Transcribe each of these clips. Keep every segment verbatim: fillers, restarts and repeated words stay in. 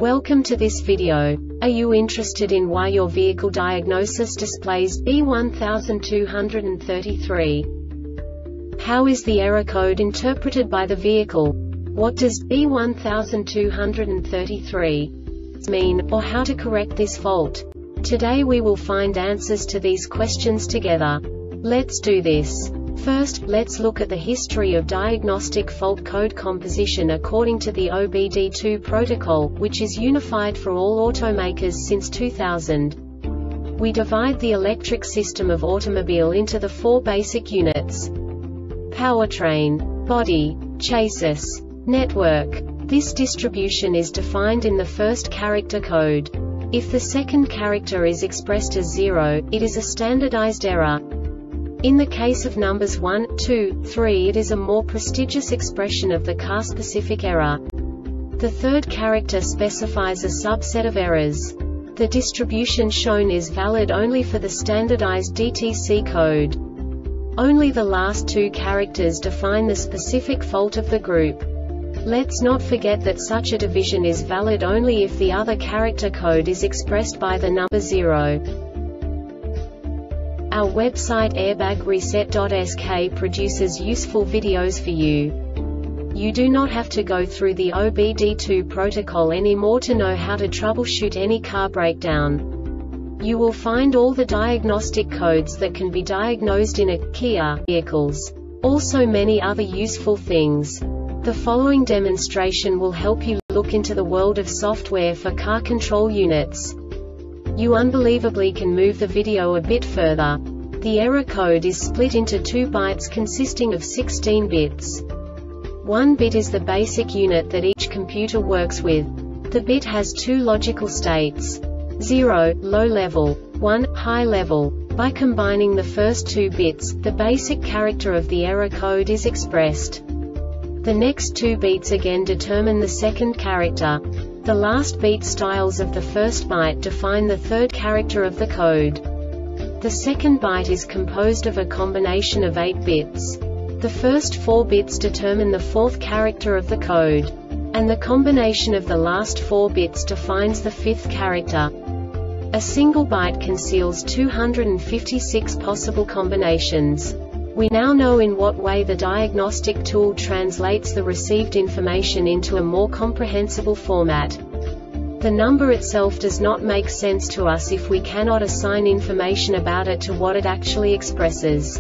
Welcome to this video. Are you interested in why your vehicle diagnosis displays B one two three three? How is the error code interpreted by the vehicle? What does B one two three three mean, or how to correct this fault? Today we will find answers to these questions together. Let's do this. First, let's look at the history of diagnostic fault code composition according to the O B D two protocol, which is unified for all automakers since two thousand. We divide the electric system of automobile into the four basic units: powertrain, body, chassis, network. This distribution is defined in the first character code. If the second character is expressed as zero, it is a standardized error. In the case of numbers one, two, three, it is a more prestigious expression of the car-specific error. The third character specifies a subset of errors. The distribution shown is valid only for the standardized D T C code. Only the last two characters define the specific fault of the group. Let's not forget that such a division is valid only if the other character code is expressed by the number zero. Our website airbag reset dot S K produces useful videos for you. You do not have to go through the O B D two protocol anymore to know how to troubleshoot any car breakdown. You will find all the diagnostic codes that can be diagnosed in a Kia vehicles. Also many other useful things. The following demonstration will help you look into the world of software for car control units. You unbelievably can move the video a bit further. The error code is split into two bytes consisting of sixteen bits. One bit is the basic unit that each computer works with. The bit has two logical states: zero, low level, one, high level. By combining the first two bits, the basic character of the error code is expressed. The next two beats again determine the second character. The last beat styles of the first byte define the third character of the code. The second byte is composed of a combination of eight bits. The first four bits determine the fourth character of the code. And the combination of the last four bits defines the fifth character. A single byte conceals two hundred fifty-six possible combinations. We now know in what way the diagnostic tool translates the received information into a more comprehensible format. The number itself does not make sense to us if we cannot assign information about it to what it actually expresses.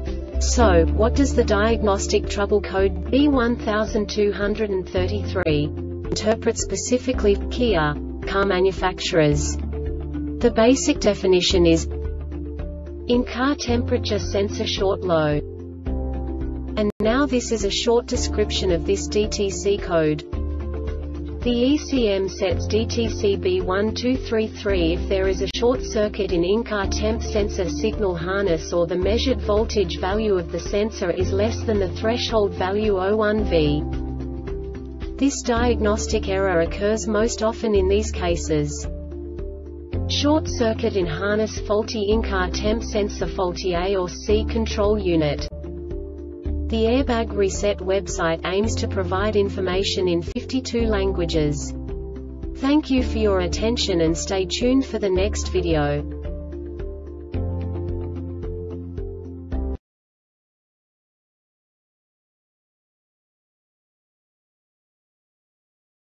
So, what does the diagnostic trouble code B one two three three interpret specifically for Kia car manufacturers? The basic definition is in-car temperature sensor short low. And now this is a short description of this D T C code. The E C M sets D T C B one two three three if there is a short circuit in in-car temp sensor signal harness or the measured voltage value of the sensor is less than the threshold value zero one volt. This diagnostic error occurs most often in these cases: short circuit in harness, faulty in-car temp sensor, faulty A or C control unit. The Airbag Reset website aims to provide information in fifty-two languages. Thank you for your attention and stay tuned for the next video.